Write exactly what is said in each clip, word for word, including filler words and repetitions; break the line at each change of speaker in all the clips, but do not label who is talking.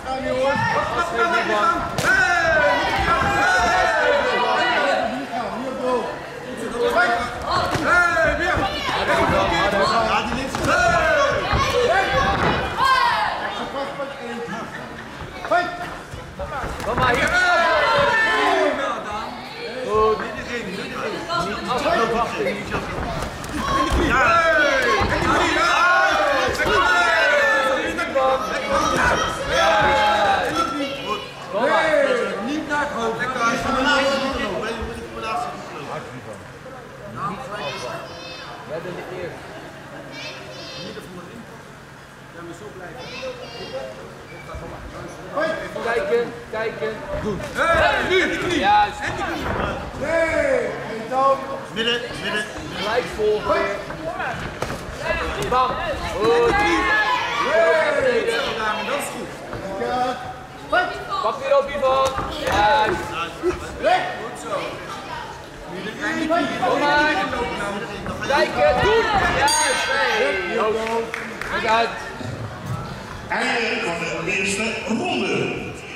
gaan jongens. Wat gaan we gaan? Hey, weer! Ja, die links.
Kom maar hier. Goed. Niet de ring, niet de ring. Niet afwachten. Ja. Kom maar.
Niet naar het hoofd. Lekker uit van de
Jij bent de eerste.
midden van de ring. Ja, maar zo blijven.
Kijken, kijken.
Goed. Hey, nu! En die knie!
Juist.
En die knie!
Nee! Geen touw.
Midden, midden.
Gelijk volgen weer. Bam. Goed.
Dat is goed.
Pak weer op, Ivan. Juist.
Goed zo. En die knie.
Kom maar. Kijken, doen. Juist. Hey. Kijk uit.
Einde van de eerste ronde.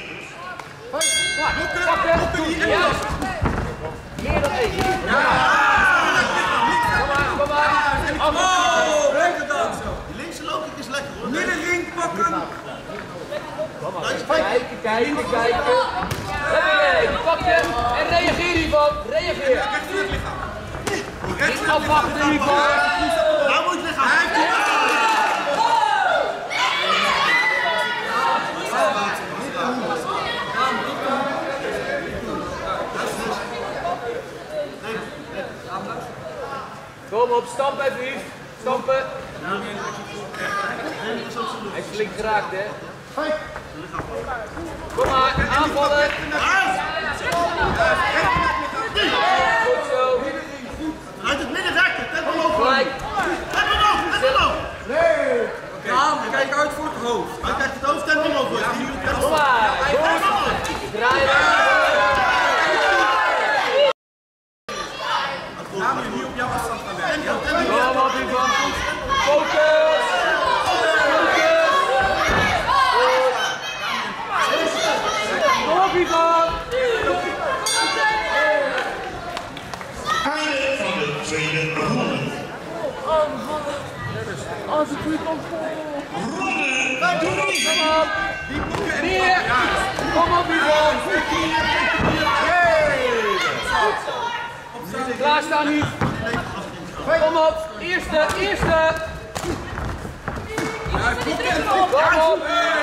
Pakken. Juist. Meer dan één.
Ja.
Kom maar, kom maar.
Oh, lekker dan zo.
Die linkse looping is lekker hoor.
Middenring pakken.
Kom maar. Kijken, kijken, kijken. Huppakee, pak hem en reageer Ivan. Reageer.
Recht voor het lichaam.
Niet afwachten Ivan.
Nou moet je lichaam.
Kom op, stampen even Yves. Stampen. Hij is flink geraakt hè. Kom maar, aanvallen. Goed zo.
Uit het midden werken. Tempo omhoog.
Gelijk.
Tempo omhoog. Tempo omhoog.
Nee!
Ja, kijk uit voor het hoofd.
Hij krijgt het hoofd. Tempo omhoog.
Kom maar. Goed. Draai maar.
Ja, maar nu op jouw afstand gaan werken.
Kom op Ivan. Focus. Kom op Ivan.
Einde van de tweede ronde.
Als het goed komt.
Ronde drie.
Kom op. Meer. Kom op Ivan. Klaarstaan nu. Kom op. Eerste, eerste. Kom op.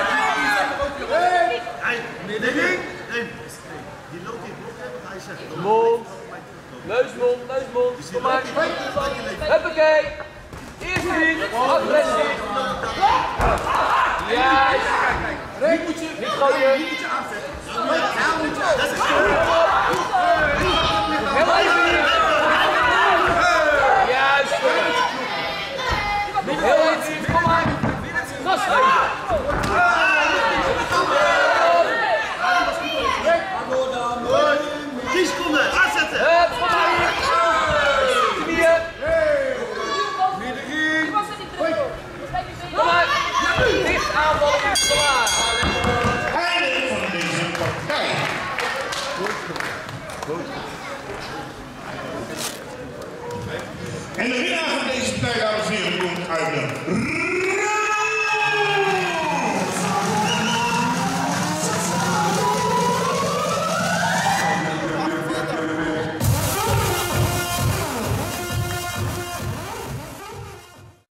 Middenring.
Die loopt in blok hebben, ga je zeggen.
Mond. Neusmond, neusmond. Kom maar. Huppakee. Eerste niet. Agressie. Juist.
Nu moet je,
Niet gooien.
nu moet je aanvechten. Ja, moet je. Dat is
Heel even hier. Juist. Heel even hier. Kom maar. Gas geven.
tien seconden. Aanzetten.
Hup, kom maar hier. Knieën.
middenring.
Kom maar. Dicht aanvallen is klaar.